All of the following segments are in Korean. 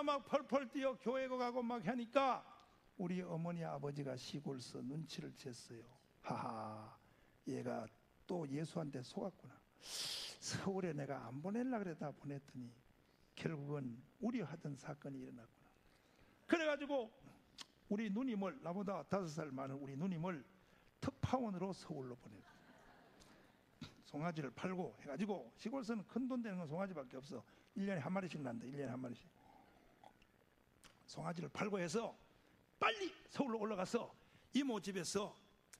막 펄펄 뛰어 교회 가고 막 하니까 우리 어머니 아버지가 시골서 눈치를 챘어요. 하하, 얘가 또 예수한테 속았구나. 서울에 내가 안 보내려고 그러다 보냈더니 결국은 우려하던 사건이 일어났구나. 그래가지고 우리 누님을, 나보다 5살 많은 우리 누님을 특파원으로 서울로 보내고, 송아지를 팔고 해가지고, 시골서는 큰 돈 되는 건 송아지밖에 없어. 1년에 한 마리씩 난다. 1년에 한 마리씩. 송아지를 팔고 해서 빨리 서울로 올라가서 이모 집에서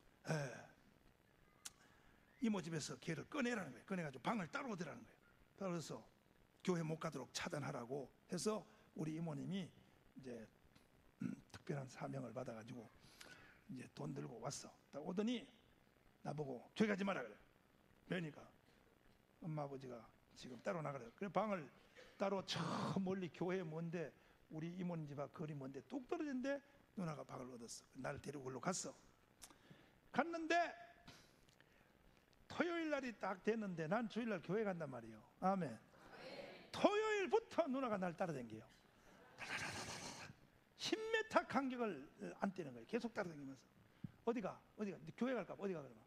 걔를 꺼내라는 거예요. 꺼내가지고 방을 따로 오더라는 거예요. 따라서 교회 못 가도록 차단하라고 해서 우리 이모님이 이제 특별한 사명을 받아가지고 이제 돈 들고 왔어. 딱 오더니 나보고 교회 가지 마라 그래. 왜니까 엄마 아버지가 지금 따로 나가래요. 그래 방을 따로 저 멀리 교회 먼데 우리 이모님 집 앞 거리 먼데 뚝 떨어진데 누나가 방을 얻었어. 나를 데리고 걸로 갔어. 갔는데 토요일 날이 딱 됐는데 난 주일날 교회 간단 말이에요. 아멘. 토요일부터 누나가 날 따라다녀요. 10m 간격을 안 떼는 거예요. 계속 따라다니면서. 어디가 교회 갈까? 어디가 그러면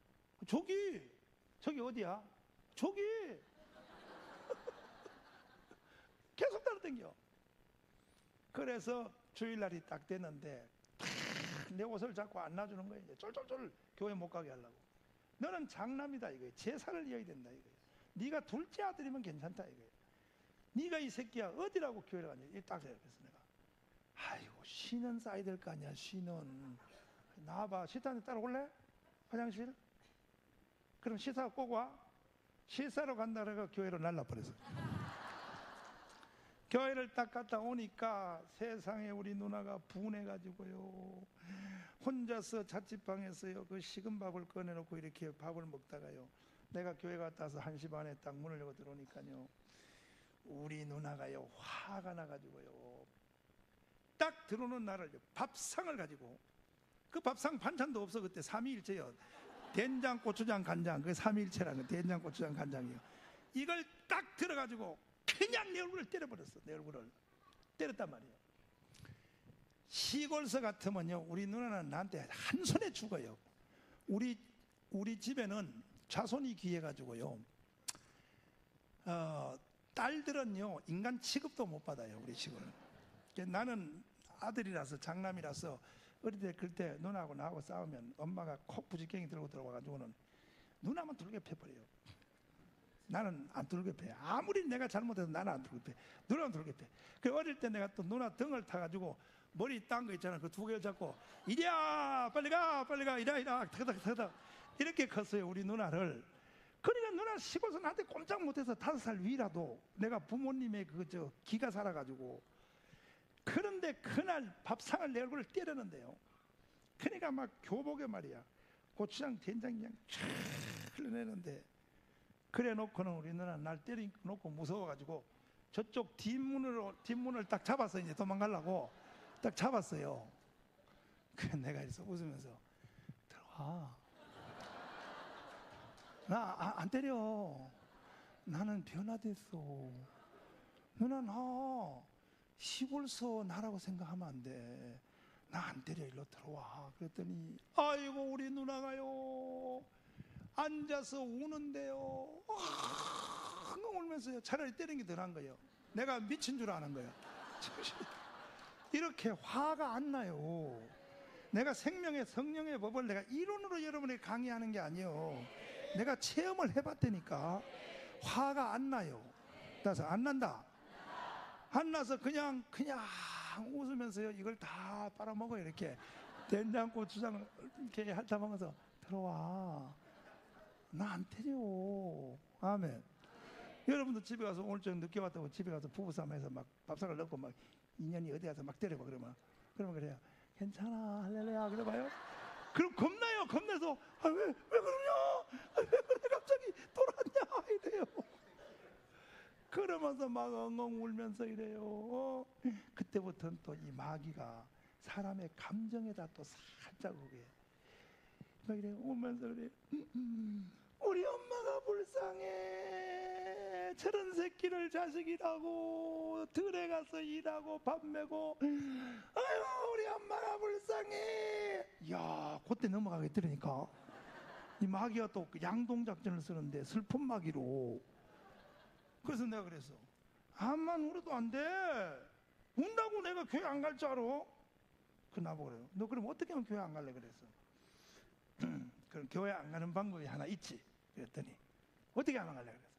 저기 어디야? 저기. 계속 따라다녀. 그래서 주일날이 딱 됐는데 내 옷을 자꾸 안 놔주는 거예요. 이제 쫄쫄쫄 교회 못 가게 하려고. 너는 장남이다 이거예요. 제사를 이어야 된다 이거예요. 네가 둘째 아들이면 괜찮다 이거예요. 네가 이 새끼야 어디라고 교회를 가냐. 이 딱 그래서 내가 아이고 쉬는 싸야 될 거 아니야. 쉬는 나와봐. 시타한테 따라올래? 화장실? 그럼 시사 꼭 와. 시사로 간다라고 교회로 날라버렸어. 교회를 딱 갔다 오니까 세상에 우리 누나가 분해가지고요. 혼자서 자취방에서요 그 식은 밥을 꺼내놓고 이렇게 밥을 먹다가요. 내가 교회 갔다 와서 1시 반에 딱 문을 열고 들어오니까요. 우리 누나가요 화가 나가지고요. 딱 들어오는 날을 밥상을 가지고, 그 밥상 반찬도 없어. 그때 삼위일체요. 된장, 고추장, 간장. 그게 삼위일체라는 거. 된장, 고추장, 간장이요. 이걸 딱 들어가지고 그냥 내 얼굴을 때려버렸어. 내 얼굴을 때렸단 말이에요. 시골서 같으면요 우리 누나는 나한테 한 손에 죽어요. 우리 집에는 자손이 귀해가지고요 딸들은요 인간 취급도 못 받아요. 우리 집은. 나는 아들이라서 장남이라서 어릴 때 그때 누나하고 나하고 싸우면 엄마가 콕 부지깽이 들고 들어와가지고는 누나만 두들겨 패버려요. 나는 안 두들겨 패. 아무리 내가 잘못해도 나는 안 두들겨 패. 누나만 두들겨 패. 그 어릴 때 내가 또 누나 등을 타가지고 머리 딴 거 있잖아. 그 2개를 잡고 이리야 빨리 가 이라 터덕 이렇게 컸어요 우리 누나를. 그러니까 누나 시골에서 나한테 꼼짝 못해서 5살 위라도 내가 부모님의 기가 살아가지고. 그런데 그날 밥상을 내 얼굴을 때렸는데요. 그러니까 막 교복에 말이야 고추장 된장 그냥 쫙 흘러내는데, 그래 놓고는 우리 누나 날 때려놓고 무서워가지고 저쪽 뒷문을 딱 잡았어. 이제 도망가려고 딱 잡았어요. 그래 내가 이래서 웃으면서 들어와. 나 안 때려. 나는 변화됐어. 누나 나 시골서 나라고 생각하면 안 돼. 나 안 때려. 일로 들어와. 그랬더니 아이고 우리 누나가요 앉아서 우는데요. 엉엉 울면서요. 차라리 때리는 게 더 나은 거예요. 내가 미친 줄 아는 거예요. 이렇게 화가 안 나요. 내가 생명의 성령의 법을 내가 이론으로 여러분에게 강의하는 게 아니에요. 내가 체험을 해봤다니까. 화가 안 나요. 따라서 안 난다. 안 나서 그냥 웃으면서요 이걸 다 빨아먹어요. 이렇게 된장 고추장 이렇게 핥아먹어서 들어와. 나 안 때려. 아멘. 여러분도 집에 가서 오늘 좀 늦게 왔다고 집에 가서 부부싸움해서 막 밥상을 넣고 막 인연이 어디 가서 막 때려봐. 그러면 그래요. 괜찮아 할렐루야 그래봐요. 그럼 겁나요. 겁나서 왜 그러냐. 왜 그래 갑자기 돌았냐 이래요. 그러면서 막 엉엉 울면서 이래요. 그때부터는 또 이 마귀가 사람의 감정에다 또 살짝 오게 막 이래 울면서 그래. 우리 엄마가 불쌍해. 저런 새끼를 자식이라고 들에 가서 일하고 밥 메고 아유 우리 엄마가 불쌍해. 야 그때 넘어가게 들으니까 이 마귀가 또 양동작전을 쓰는데 슬픈 마귀로. 그래서 내가 그랬어. 암만 울어도 안 돼. 운다고 내가 교회 안 갈 줄 알아? 그 나보고 그래요. 너 그럼 어떻게 하면 교회 안 갈래? 그랬어. 그럼 교회 안 가는 방법이 하나 있지. 그랬더니 어떻게 하면 갈래? 그랬어.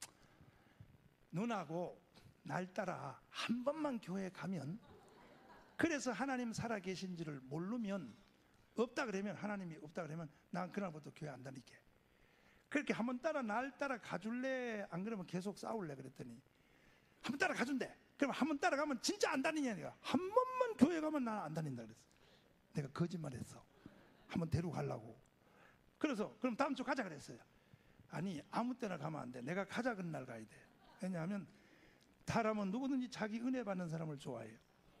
누나하고 날 따라 한 번만 교회 가면, 그래서 하나님 살아 계신지를 모르면, 없다 그러면 하나님이 없다 그러면 난 그날부터 교회 안 다닐게. 그렇게 한 번 따라 날 따라 가줄래? 안 그러면 계속 싸울래? 그랬더니 한 번 따라 가준대. 그럼 한 번 따라가면 진짜 안 다니냐? 내가 한 번만 교회 가면 나는 안 다닌다 그랬어. 내가 거짓말했어. 한 번 데리고 가려고. 그래서 그럼 다음 주 가자 그랬어요. 아니 아무 때나 가면 안 돼. 내가 가자 그런 날 가야 돼. 왜냐하면 사람은 누구든지 자기 은혜 받는 사람을 좋아해요.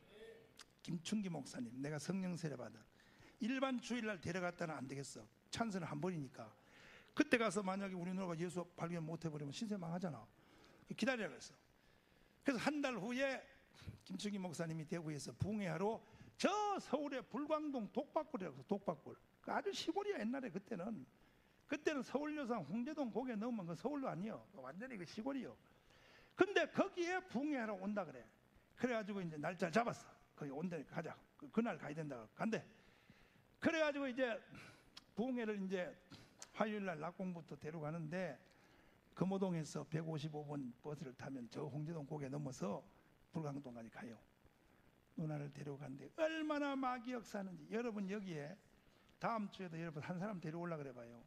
김충기 목사님, 내가 성령 세례 받아 일반 주일날 데려갔다는 안 되겠어. 찬스는 한 번이니까. 그때 가서 만약에 우리 누나가 예수 발견 못 해버리면 신세 망하잖아. 기다리라 그랬어. 그래서 한 달 후에 김충기 목사님이 대구에서 붕해하러 저 서울의 불광동 독박굴이라고. 독박굴 아주 시골이야. 옛날에 그때는 서울여상 홍제동 고개 넘으면 그 서울도 아니요. 완전히 그 시골이요. 근데 거기에 붕해하러 온다 그래. 그래가지고 이제 날짜를 잡았어. 거기 온다니까 가자. 그날 가야 된다. 간대. 그래가지고 이제 붕해를 이제 화요일날 낙공부터 데려가는데 금호동에서 155번 버스를 타면 저 홍제동 고개 넘어서 불광동까지 가요. 누나를 데려가는데 얼마나 마귀 역사하는지. 여러분 여기에 다음 주에도 여러분 한 사람 데려올라 그래 봐요.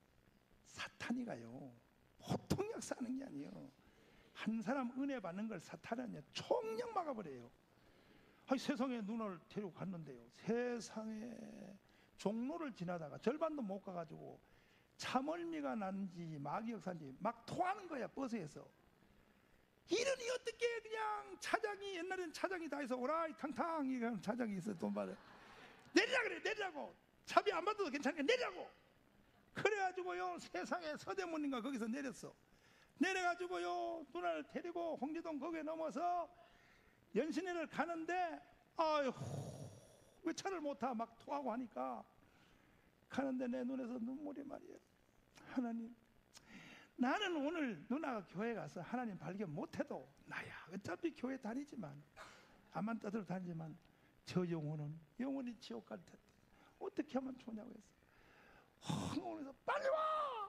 사탄이 가요. 보통 역사하는 게 아니에요. 한 사람 은혜 받는 걸 사탄이 총력 막아버려요. 아니, 세상에 누나를 데리고 갔는데요. 세상에 종로를 지나다가 절반도 못 가가지고 참얼미가 난지 마귀 역사인지 막 토하는 거야. 버스에서. 이러니 어떻게 그냥 차장이, 옛날에는 차장이 다 해서 오라이 탕탕 이런 차장이 있어. 돈 받아 내리라 그래. 내리라고. 차비 안 받아도 괜찮으니까 내리라고. 그래가지고요 세상에 서대문인가 거기서 내렸어. 내려가지고요 누나를 데리고 홍제동 거기에 넘어서 연신회를 가는데 아휴 왜 차를 못 타? 막 토하고 하니까 가는데 내 눈에서 눈물이 말이에요. 하나님, 나는 오늘 누나가 교회 가서 하나님 발견 못해도 나야 어차피 교회 다니지만 암만 떠들어 다니지만 저 영혼은 영원히 지옥 갈 텐데 어떻게 하면 좋냐고 했어. 그래서 빨리 와!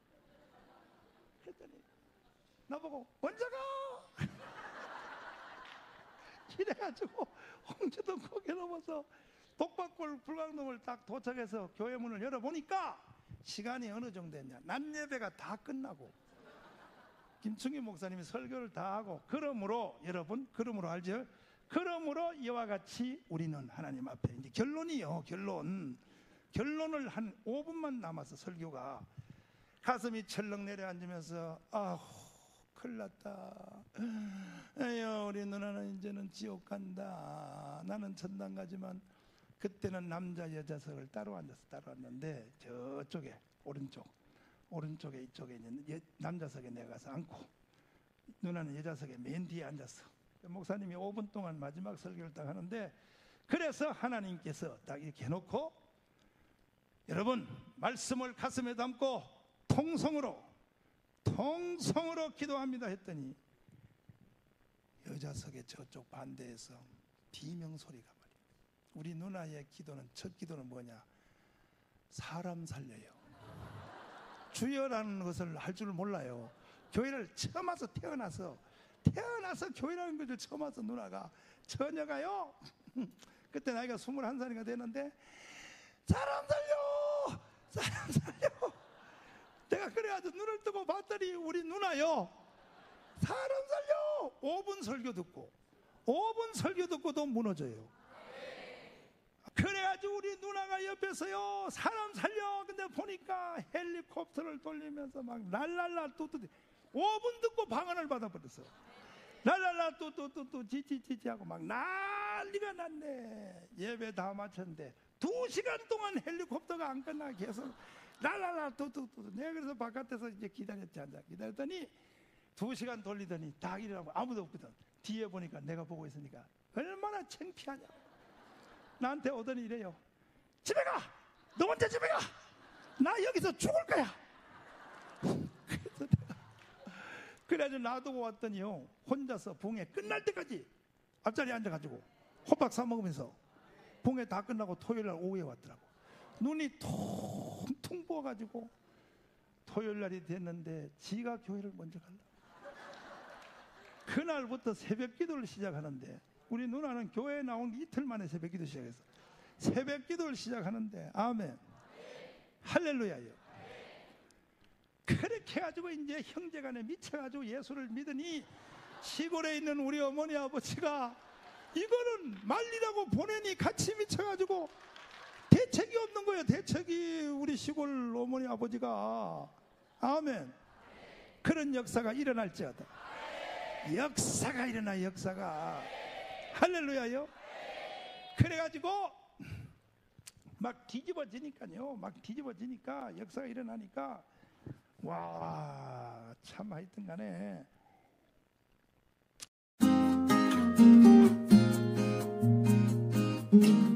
했더니 나보고 먼저 가! 이래가지고 홍제동 거기 넘어서 독박골 불광동을 딱 도착해서 교회 문을 열어보니까 시간이 어느 정도 됐냐. 낮 예배가 다 끝나고 김충기 목사님이 설교를 다 하고, 그러므로 여러분, 그러므로 알죠? 그러므로 이와 같이 우리는 하나님 앞에 이제 결론이요. 결론을 한 5분만 남아서 설교가 가슴이 철렁 내려앉으면서 아휴 큰일 났다. 에휴 우리 누나는 이제는 지옥 간다. 나는 천당 가지만 그때는 남자 여자석을 따로 앉았는데 저쪽에 오른쪽에 이쪽에 있는 남자석에 내가 가서 앉고 누나는 여자석에 맨 뒤에 앉았어. 목사님이 5분 동안 마지막 설교를 딱 하는데, 그래서 하나님께서 딱 이렇게 해놓고 여러분 말씀을 가슴에 담고 통성으로 기도합니다 했더니 여자석의 저쪽 반대에서 비명소리가 말이에요. 우리 누나의 기도는, 첫 기도는 뭐냐? 사람 살려요. 주여라는 것을 할 줄 몰라요. 교회를 처음 와서 태어나서 교회라는 것을 처음 와서 누나가 처녀가요 그때 나이가 21살인가 되는데 사람 살려 내가 그래가지고 눈을 뜨고 봤더니 우리 누나요 사람 살려 5분 설교 듣고도 무너져요. 그래가지고 우리 누나가 옆에서요 사람 살려. 근데 보니까 헬리콥터를 돌리면서 막 랄랄라 뚜뚜 5분 듣고 방언을 받아버렸어. 랄랄라 뚜뚜뚜뚜 지지지지 하고 막 난리가 났네. 예배 다 마쳤는데 2시간 동안 헬리콥터가 안 끝나 계속 랄랄라 뚜뚜뚜. 내가 그래서 바깥에서 이제 기다렸지. 앉아 기다렸더니 2시간 돌리더니 딱 일어나고 아무도 없거든. 뒤에 보니까 내가 보고 있으니까 얼마나 창피하냐. 나한테 오더니 이래요. 집에 가! 너 혼자 집에 가! 나 여기서 죽을 거야! 그래가지고 놔두고 왔더니요, 혼자서 붕에 끝날 때까지 앞자리에 앉아가지고 호박 사 먹으면서 붕에 다 끝나고 토요일날 오후에 왔더라고. 눈이 퉁퉁 부어가지고 토요일날이 됐는데 지가 교회를 먼저 갈라. 그날부터 새벽 기도를 시작하는데, 우리 누나는 교회에 나온 이틀 만에 새벽 기도 시작했어. 새벽 기도를 시작하는데, 아멘, 할렐루야요. 그렇게 해가지고 이제 형제간에 미쳐가지고 예수를 믿으니 시골에 있는 우리 어머니 아버지가 이거는 말리라고 보내니 같이 미쳐가지고 대책이 없는 거예요. 대책이. 우리 시골 어머니 아버지가. 아멘. 그런 역사가 일어날지어다. 역사가 일어나, 역사가. 할렐루야요. 그래가지고 막 뒤집어지니까요, 막 뒤집어지니까 역사가 일어나니까 와, 참 하여튼 간에